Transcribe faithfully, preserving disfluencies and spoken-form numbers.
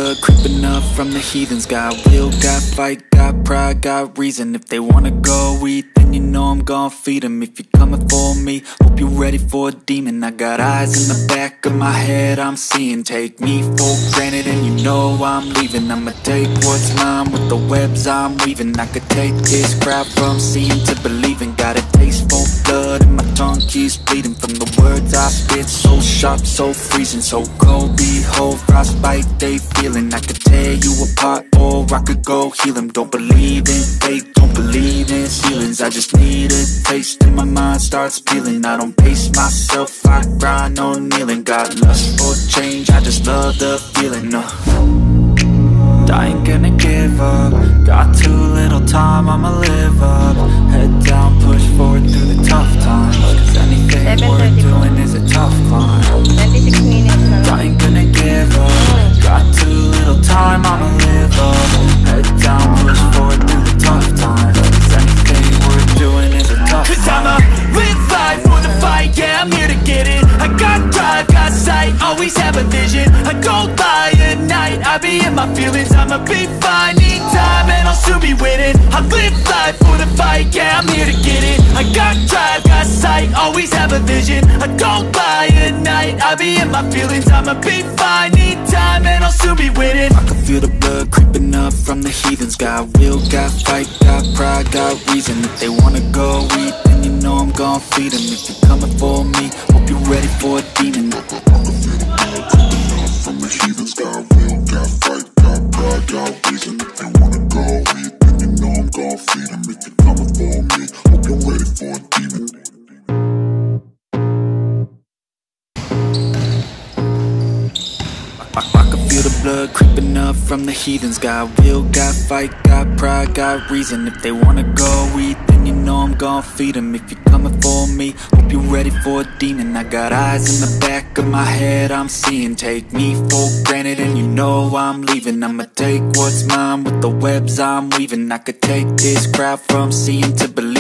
blood creeping up from the heathens. Got will, got fight, got pride, got reason. If they wanna go eat, then you know I'm gon' feed them. If you're coming for me, hope you're ready for a demon. I got eyes in the back of my head, I'm seeing. Take me for granted and you know I'm leaving. I'ma take what's mine with the webs I'm weaving. I could take this crowd from seeing to believing. Got a taste for blood and my tongue keeps bleeding from the words I spit. So sharp, so freezing, so cold. Behold, frostbite they feeling. I could tear you apart or I could go heal them. Don't believe in fate, don't believe in ceilings. I just need a taste and my mind starts peeling. I don't pace myself, I grind on kneeling. Got lust for change, I just love the feeling. uh. I ain't gonna give up. Got too little time, I'ma live up. Head down, push forward through the tough times. Cause anything worth doing is a tough climb. twenty-six minutes. I ain't gonna give up. Got too little time, I'ma live up. Head down, push forward through the tough times. Cause anything worth doing is a tough Cause climb. I'ma live life for the fight, yeah, I'm here to get it. I got drive, got sight, always have a vision. I don't lie at night, I be in my feelings. I'ma be fine, need time, and I'll soon be winning. I live life for the fight, yeah, I'm here to get it. I got drive, got sight, always have a vision. I don't lie at night, I be in my feelings. I'ma be fine, need time, and I'll soon be winning. I can feel the blood creeping up from the heathens. Got will, got fight, got pride, got reason. If they wanna go eat, then you know I'm gon' feed them. If you're coming for me, hope you're ready for a demon. I can feel the blood creeping up from the heathens. Got will, got fight, got pride, got reason. If they wanna go eat, then you know I'm gon' feed them. If you're coming for me, hope you're ready for a demon. I, I can feel the blood creeping up from the heathens. Got will, got fight, got pride, got reason. If they wanna go eat, then you know I'm gon' feed them. If you're coming for me, hope you're ready for a demon. I got eyes in the back of my head, I'm seeing. Take me for granted and you know I'm leaving. I'ma take what's mine with the webs I'm weaving. I could take this crowd from seeing to believing.